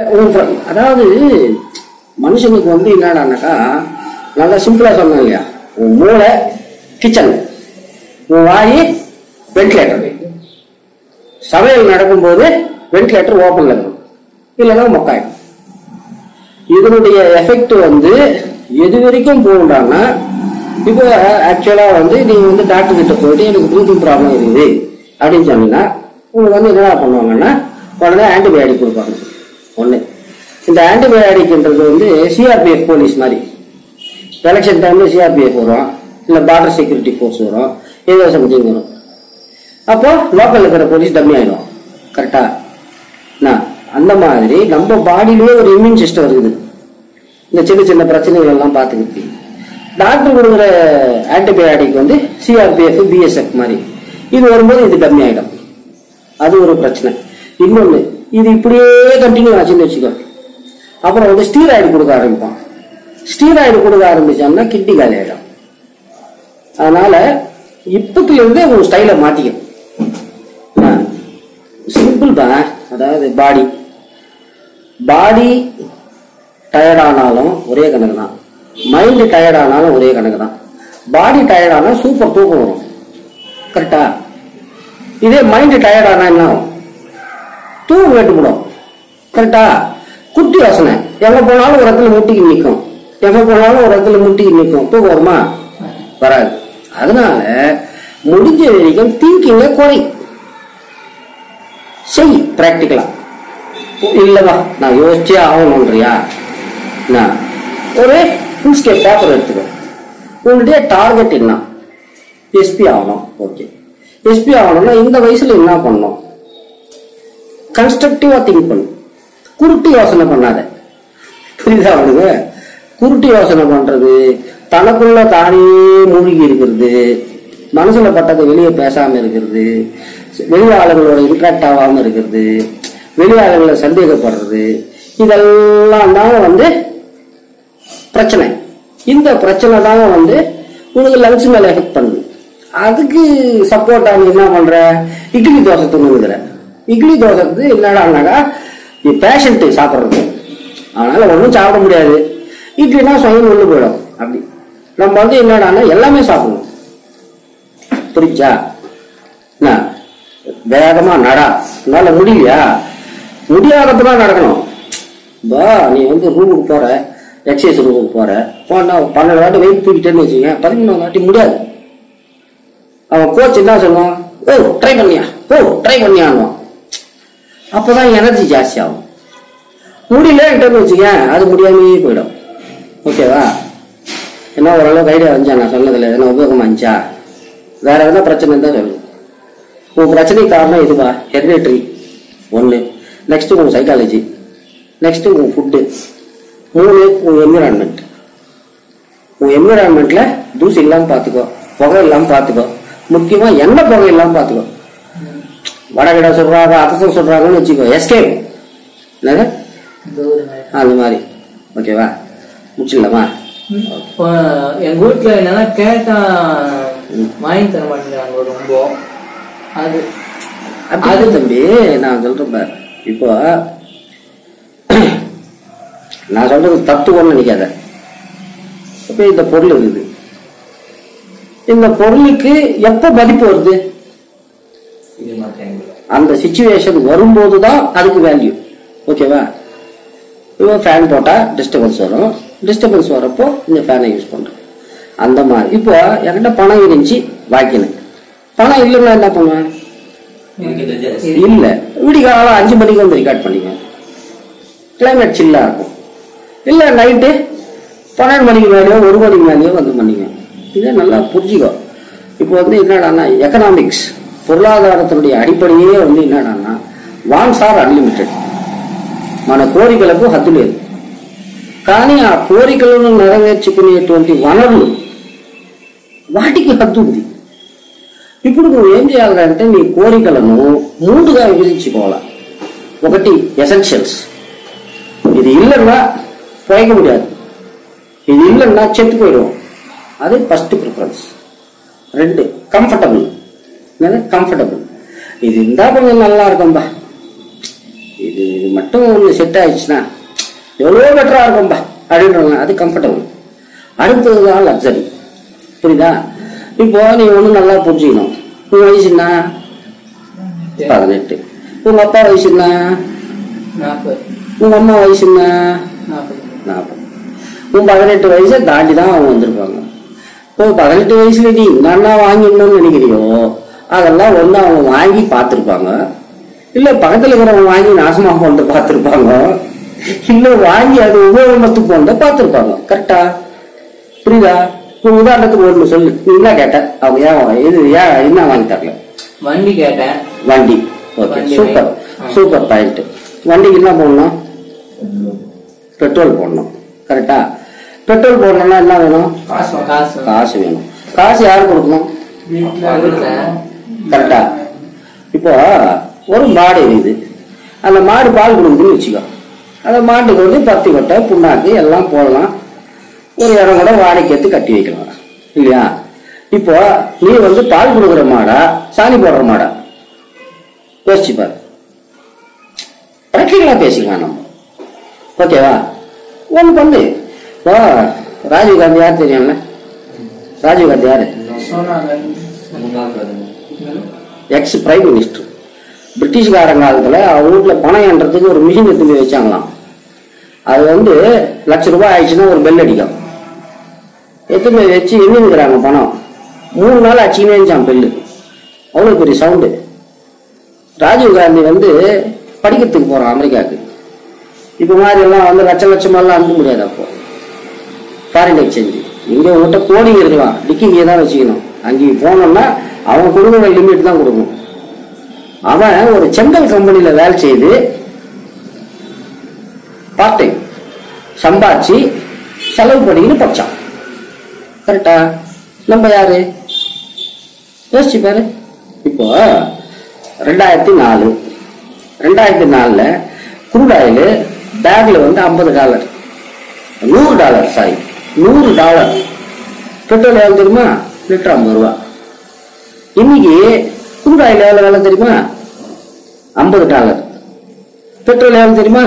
அதாவது மனுஷனுக்கு வந்து என்னடானாக்கா நல்லா சிம்பிளா சொன்னேன் இல்லையா, உன் மூளை கிச்சன், உன் வாயி வென்டிலேட்டர். சமையல் நடக்கும்போது வென்டிலேட்டர் ஓப்பன்ல இருக்கணும், இல்லைன்னா மொக்காயிடும். இதனுடைய எஃபெக்ட் வந்து எது வரைக்கும் போகுறாங்கன்னா, இப்போ ஆக்சுவலா வந்து நீங்க வந்து டாக்டர் கிட்ட போயிட்டு எனக்கு ப்ரீத்திங் ப்ராப்ளம் இருக்குது அப்படின்னு சொன்னீங்கன்னா உங்களுக்கு வந்து என்ன பண்ணுவாங்கன்னா உடனே ஆன்டிபயோட்டிக் கொடுப்பாங்க. ஒண்ணு, இந்த ஆன்டிபயோட்டிக்ன்றது வந்து சிஆர்பிஎஃப் போலீஸ் மாதிரி. எலெக்ஷன் டைம்ல சிஆர்பிஎஃப் வரும், இல்ல பார்டர் செக்யூரிட்டி போர்ஸ் வரும், ஏதோ சம்திங் வரும். அப்போ லோக்கல் இருக்கிற போலீஸ் டம்மி ஆயிடும். கரெக்டா? அந்த மாதிரி நம்ம பாடியிலேயே ஒரு இம்யூன் சிஸ்டம் இருக்குது. இந்த சின்ன சின்ன பிரச்சனைகள் எல்லாம் பார்த்துக்கிட்டு டாக்டர் கொடுக்குற ஆன்டிபயோட்டிக் வந்து சிஆர்பிஎஃப் பிஎஸ்எஃப் மாதிரி. இது வரும்போது இது டம்மி ஆயிடும். அது ஒரு பிரச்சனை. இன்னொன்னு, இது இப்படியே கண்டினியூ ஆச்சுன்னு வச்சுக்கோ, அப்புறம் வந்து ஸ்டீராய்டு கொடுக்க ஆரம்பிப்பான். ஸ்டீராய்டு கொடுக்க ஆரம்பிச்சான்னா கிட்னி காலி ஆயிடும். அதனால இப்பத்துல இருந்து உங்க ஸ்டைலை மாத்திக்க. சிம்பிள் தான். அதாவது பாடி டயர்ட் ஆனாலும் ஒரே கணக்கு தான், மைண்ட் டயர்ட் ஆனாலும் ஒரே கணக்கு தான். பாடி டயர்ட் ஆனா சூப்பர் தூக்கம் வரும். கரெக்டா? இதே மைண்ட் டயர்ட் ஆனா என்ன ஆகும்? தூக்கம் கட்டுப்படும். கரெக்டா? குட்டி யோசனை, எங்க போனாலும் ஒரு இடத்துல முட்டிக்கு நிற்கும், எங்க போனாலும் ஒரு இடத்துல முட்டிக்கு நிற்கும். தூக்கம் வருமா? வராது. அதனால முடிஞ்ச வரைக்கும் திங்கிங்க குறை செய். பிராக்டிக்கலா இல்லவா, நான் யோசிச்சே ஆகணும்ன்றியா, ஒரு ஃபுல் ஸ்கேப் பேப்பர் எடுத்துக்கோ. உங்களுடைய டார்கெட் என்ன? எஸ்பி ஆகணும். ஓகே, எஸ்பி ஆகணும்னா இந்த வயசுல என்ன பண்ணணும்? கன்ஸ்ட்ரக்டிவா திங்க் பண்ணு, குருட்டு யோசனை பண்ணாத. புரியுதா அவனுக்கு? குருட்டு யோசனை பண்றது, தனக்குள்ள தானே மூழ்கி இருக்கிறது, மனசுல பட்டதை வெளியே பேசாம இருக்கிறது, வெளியாளர்களோட இன்ட்ராக்ட் ஆகாம இருக்கிறது, வெளியாளர்களை சந்தேகப்படுறது, இதெல்லாம் தான் வந்து பிரச்சனை. இந்த பிரச்சனை தான் வந்து உனக்கு லங்ஸ் மேல எஃபெக்ட் பண்ணுது. அதுக்கு சப்போர்ட் ஆகி என்ன பண்ற? இட்லி தோசை துணுங்கிற. இட்லி தோசைக்கு என்னடானாக்கா பேஷண்ட் சாப்பிட்றது, அதனால ஒன்றும் சாப்பிட முடியாது. இட்லினா சுயம் உள்ள போயிடும். அப்படி நம்ம வந்து என்னடானா எல்லாமே சாப்பிடணும். புரிச்சா? வேகமா நடா, உன்னால முடியலையா? முடியாதப்பதான் நடக்கணும். நீ வந்து ரூமுக்கு போற, எக்ஸசைஸ் ரூமுக்கு போற, போனா 12 வாட்டி வெயிட் தூக்கிட்டேன்னு வச்சுக்கேன், 13 வாட்டி முடியாது. அவன் கோச் என்ன சொல்லுவான்? ஓ ட்ரை பண்ணியா, ஓ ட்ரை பண்ணியான்னுவான். அப்பதான் எனர்ஜி ஜாஸ்தி ஆகும். முடியலன்னு வச்சுக்கேன், அது முடியாமையே போயிடும். ஓகேவா? என்ன ஓரளவுக்கு ஐடியா வந்துச்சா? நான் சொன்னதுல எதனா உபயோகமா இருந்துச்சா? வேற எதனா பிரச்சனை தான் சொல்லு. உன் பிரச்சனைக்கு காரணம் இதுவா? ஹெரிடிட்டரி ஒண்ணு, நெக்ஸ்ட் உன் சைக்காலஜி, நெக்ஸ்ட் உன் ஃபுட்டு, 3 உன் என்விரான்மெண்ட். உன் என்விரான்மெண்ட்ல தூசி இல்லாம பாத்துக்கோ, புகை இல்லாம பாத்துக்கோ, முக்கியமா எண்ணெய் புகை இல்லாம பாத்துக்கோ. வடகிட சொல்றாங்க, அத்தசம் சொல்றாங்கன்னு வச்சுக்கோ, எஸ்கேப். என்னது அந்த மாதிரி. ஓகேவா? முடிச்சிடலாமா? எங்க வீட்டுல என்னன்னா கேட்டா வாங்கி தர மாட்டேங்கிறாங்க ரொம்ப. அது தம்பி நான் சொல்றேன். இப்போ நான் சொல்றது தத்துவம்னு நினைக்காத. இப்ப இந்த பொருள் இருக்குது, இந்த பொருளுக்கு எப்ப மதிப்பு வருது? அந்த சிச்சுவேஷன் வரும்போதுதான் அதுக்கு வேல்யூ. ஓகேவா? இப்போ ஃபேன் போட்டா டிஸ்டர்பன்ஸ் வரும், டிஸ்டர்பன்ஸ் வரப்போ இந்த ஃபேனை யூஸ் பண்றோம். அந்த மாதிரி இப்போ என்கிட்ட பணம் இருந்துச்சு, வாங்கினேன். பணம் இல்லைன்னா என்ன பண்ணுவேன்? இல்ல, விடிகாலம் 5 மணிக்கு வந்து ரெக்கார்ட் பண்ணிக்குவேன். கிளைமேட் சில்லா இருக்கும். இல்ல நைட்டு 12 மணிக்கு மேலேயோ 1 மணிக்கு மேலேயோ வந்து பண்ணிக்குவேன். இதை நல்லா புரிஞ்சுக்கோ. இப்போ வந்து என்னடான்னா எக்கனாமிக்ஸ், பொருளாதாரத்தினுடைய అడిపడిயே வந்து என்னடான்னா వాన్స్ ఆర్ అన్లిమిటెడ్. మన కోరికలకు హద్దు లేదు, కానీ ఆ కోరికలను నెరవేర్చుకునేటువంటి వనరులు వాటికి హద్దు ఉంది. ఇప్పుడు నువ్వు ఏం చేయాలంటే నీ కోరికలను 3గా విభజించుకోవాలి. ఒకటి ఎసెన్షియల్స్, ఇది இல்லைன்னா போய்க்க முடியாது, இது இல்லைன்னா செத்து போயிடும், அது ஃபர்ஸ்ட் ப்ரிஃபரன்ஸ். 2 கம்ஃபர்டபுள். கம்ஃபர்டபுள், இது இருந்தா கொஞ்சம் நல்லா இருக்கும்பா, இது இது மட்டும் ஒன்று செட் ஆயிடுச்சுன்னா எவ்வளோ பெட்டராக இருக்கும்பா அப்படின்றாங்க. அது கம்ஃபர்டபுள். அடுத்தது தான் லக்ஸரி. புரியுதா? இப்போ நீ ஒன்றும் நல்லா புரிஞ்சுக்கணும். உன் வயசு என்ன? 18. உங்க அப்பா வயசு என்ன? 40. உங்க அம்மா வயசு என்ன? 40. உன் 18 வயசை தாண்டி தான் அவங்க வந்திருப்பாங்க. இப்போ 18 வயசுல நீ என்னென்ன வாங்கிடணும்னு நினைக்கிறியோ அதெல்லாம் ஒன்று அவங்க வாங்கி பார்த்துருப்பாங்க, இல்லை பக்கத்தில் இருக்கிறவங்க வாங்கி நாசமாக கொண்டு பார்த்துருப்பாங்க, இல்லை வாங்கி அது உபயோகத்துக்கு கொண்டு பார்த்துருப்பாங்க. கரெக்டா? புரியுதா? இப்போ உதாரணத்துக்கு ஒன்று சொல்லு. நீ என்ன கேட்ட? அவங்க ஏன் இது ஏன் என்ன வாங்கி தரல? வண்டி கேட்டேன். வண்டி. Okay, super super point. வண்டிக்கு என்ன போடணும்? பெட்ரோல் போடணும். கரெக்டா? பெட்ரோல் போடணும்னா என்ன வேணும்? காசு வேணும். காசு யாரு கொடுக்கணும்? கரெக்டா? இப்போ ஒரு மாடு இருக்குது. அந்த மாடு பால் கொடுக்குதுன்னு வச்சுக்கோ. அந்த மாட்டுக்கு வந்து பத்தி கொட்டை புண்ணாக்கு எல்லாம் போடலாம். ஒரு இடம் கூட வாடகைக்கு எடுத்து கட்டி வைக்கலாம் இல்லையா? இப்போ நீ வந்து பால் கொடுக்குற மாடா சாணி போடுற மாடா? யோசிச்சுப்பாரு. பிரச்சனைகளா பேசிக்கலாம் நம்ம. ஓகேவா? ஒன்று பண்ணு. இப்போ ராஜீவ்காந்தி யார் தெரியும்ல? ராஜீவ்காந்தி யாரு? X prime minister. பிரிட்டிஷ்காரங்க காலத்துல அவங்க வீட்டுல பணம் என்றதுக்கு ஒரு மிஷின் எடுத்து போய் வச்சாங்களாம். அது வந்து ₹1,00,000 ஆயிடுச்சுன்னா ஒரு பெல் அடிக்கும். எடுத்து போய் வச்சு எண்ணிக்கிறாங்க பணம். 3 நாள் அடிச்சுக்கினே இருந்துச்சான் பெல்லு. அவ்வளவு பெரிய சவுண்டு. ராஜீவ்காந்தி வந்து படிக்கிறதுக்கு போறான் அமெரிக்காவுக்கு. இப்ப மாதிரி எல்லாம் வந்து லட்சமெல்லாம் அனுப்ப முடியாது. அப்போ ஃபாரின் எக்ஸ்சேஞ்ச் இங்க உங்ககிட்ட கோடிங் இருக்கலாம், டிக்கிங்க தான் வச்சுக்கணும். அங்கே போனோம்னா அவங்க கொடுக்குற லிமிட் தான் கொடுக்கணும். அவன் ஒரு செங்கல் கம்பெனியில வேலை செய்து பார்ட் டைம் சம்பாதிச்சு செலவு பண்ணின்னு படிச்சான். கரெக்டா? நம்ம யாரு? யோசிச்சு பாரு. இப்போ 2004 குரூட் ஆயில் பேக்ல வந்து $50, $100 பெட்ரோல் எவ்வளவு தெரியுமா? லிட்டர் ₹50. இன்னைக்கு குரூட் ஆயில் எவ்வளவு வேலை தெரியுமா? $50. பெட்ரோல் எவ்வளவு தெரியுமா?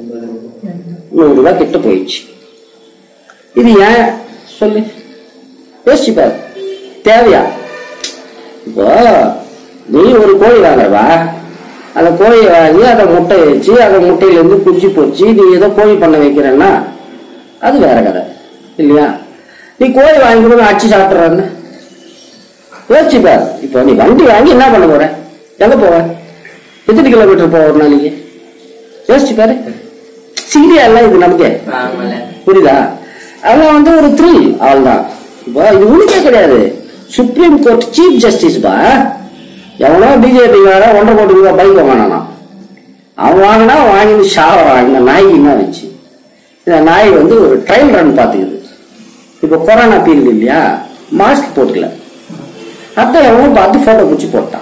$100 கிட்ட போயிடுச்சு. இது ஏன் சொல்லு? யோசிச்சு பாரு. தேவையா? இப்போ நீ ஒரு கோழி வாங்குறவா, அந்த கோழியை வாங்கி அதை முட்டை வச்சு அதை முட்டையிலேருந்து குடிச்சு போச்சு நீ ஏதோ கோழி பண்ண வைக்கிறன்னா அது வேற கதை இல்லையா? நீ கோழி வாங்கி அடிச்சு சாப்பிட்றான்னு யோசிச்சு பாரு. இப்போ நீ வண்டி வாங்கி என்ன பண்ண போற? எங்க போவ? எத்தனை கிலோமீட்டர் போவ ஒரு நாளைக்கு? யோசிச்சு பாரு. சீரியா எல்லாம் இது நமக்கு புரியுதா? அதெல்லாம் வந்து ஒரு த்ரில். அவள்தான். இப்போ இது உனக்கே கிடையாது. சுப்ரீம் கோர்ட் சீஃப் ஜஸ்டிஸ் பா எவனோ பிஜேபி வேற 1.5 கோடி ரூபாய் பைக் வாங்கினானா. அவன் வாங்கினா வாங்கி சாவறான். இந்த நாய்க்கு என்ன வச்சு? இந்த நாய் வந்து ஒரு ட்ரையல் ரன் பார்த்துக்குது. இப்போ கொரோனா பீரியட் இல்லையா? மாஸ்க் போட்டுக்கல. அதான் எவனும் பார்த்து போட்டோ பிடிச்சி போட்டான்.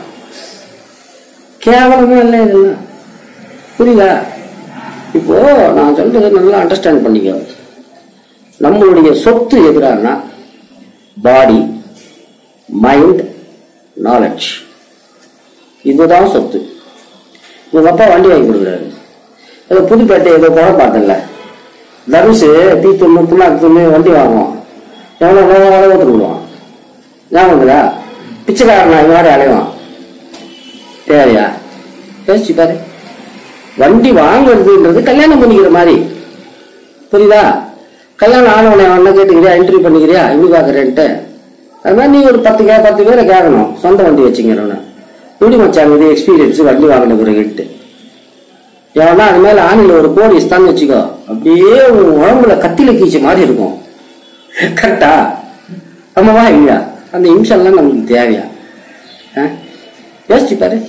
கேவலமா இல்லை இதெல்லாம். புரியுதா? இப்போ நான் சொல்றது நல்லா அண்டர்ஸ்டாண்ட் பண்ணிக்க. நம்மளுடைய சொத்து எதிரானா பாடி, மைண்ட், நாலேஜ். இதுதான் சொத்து. உங்க அப்பா வண்டி வாங்கி கொடுக்குறாரு. ஏதோ புதுப்பேட்டை ஏதோ படம் பார்த்தல, தனுசு தீத்துண்ணு புண்ணாக்கு வண்டி வாங்குவோம். எவ்வளோ அளவுத்துடுவான். ஞாபகங்களா? பிச்சைக்காரனா இது மாதிரி அலைவான். தேவையா? யோசிச்சு பாரு. வண்டி வாங்குறதுன்றது கல்யாணம் பண்ணிக்கிற மாதிரி. புரியுதா? கல்யாணம் ஆனவனை ஒன்ன கேட்டுக்கிறியா? இன்டர்வியூ பண்ணிக்கிறியா? இப்படி பாக்குறேன்ட்டு அது மாதிரி நீ ஒரு 10 பேரை கேட்கணும். சொந்த வண்டி வச்சுக்கிறவன இப்படி மச்சாங்க இது எக்ஸ்பீரியன்ஸ் வண்டி வாங்கின பிறகுட்டு ஏன்னா அது மேல ஆணில ஒரு கோடி இஸ்தான்னு வச்சுக்கோ, அப்படியே உடம்புல கத்தில கீச்ச மாதிரி இருக்கும். கரெக்டா? ஆமாவா இல்லையா? அந்த நிமிஷம் எல்லாம் நமக்கு தேவையா? யோசிச்சு பாரு.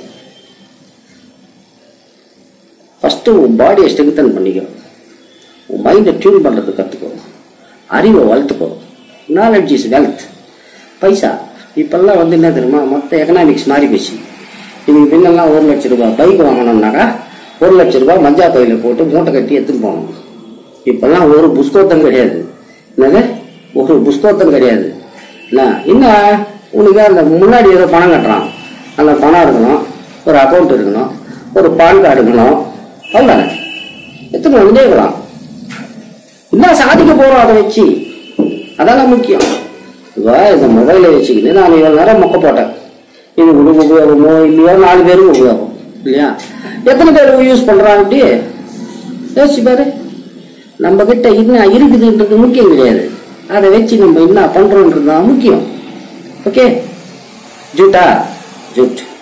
ஃபர்ஸ்ட் உன் பாடியை ஸ்ட்ரெங்தன் பண்ணிக்கோ. உன் மைண்டை டியூன் பண்றது கத்துக்கோ. அறிவை வளர்த்துக்கோ. Knowledge is wealth. பைசா இப்பெல்லாம் வந்து என்ன தெரியுமா? மொத்த எக்கனாமிக்ஸ் மாறி போச்சு. இன்னைக்கு பின்னெல்லாம் ₹1,00,000 பைக் வாங்கணும்னாக்கா ₹1,00,000 மஞ்சா பையில போட்டு மூட்டை கட்டி எடுத்துட்டு போகணும். இப்பெல்லாம் ஒரு புஸ்கோத்தம் கிடையாது. என்னது? ஒரு புஸ்கோத்தம் கிடையாது. என்ன உனக்கு அந்த முன்னாடி ஏதோ பணம் கட்டுறான். அந்த பணம் இருக்கணும், ஒரு அக்கௌண்ட் இருக்கணும், ஒரு பான் கார்டு இருக்கணும், அவ்வளவுதானே? எத்தனை வந்துட்டே இருக்கலாம். என்ன சாதிக்க போறோம் அதை வச்சு, அதெல்லாம் முக்கியம். இந்த மொபைலை வச்சுக்கிட்டு நான் இவ்வளவு நேரம் மொக்க போட்டேன். இது உபயோகமோ இல்லையோ 4 பேருக்கு உபயோகம் இல்லையா? எத்தனை பேர் யூஸ் பண்றாங்க? அப்படி யோசிச்சு பாரு. நம்ம கிட்ட என்ன இருக்குதுன்றது முக்கியம் கிடையாது, அதை வச்சு நம்ம என்ன பண்றோம்ன்றது தான் முக்கியம். ஓகே, ஜூட்டா ஜூட்.